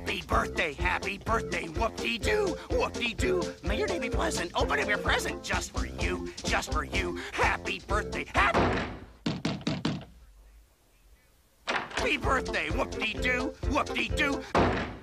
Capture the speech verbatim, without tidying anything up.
Happy birthday, happy birthday, whoop-dee-doo, whoop-dee-doo. May your day be pleasant. Open up your present just for you, just for you. Happy birthday, happy... Happy birthday, whoop-dee-doo, whoop-dee-doo.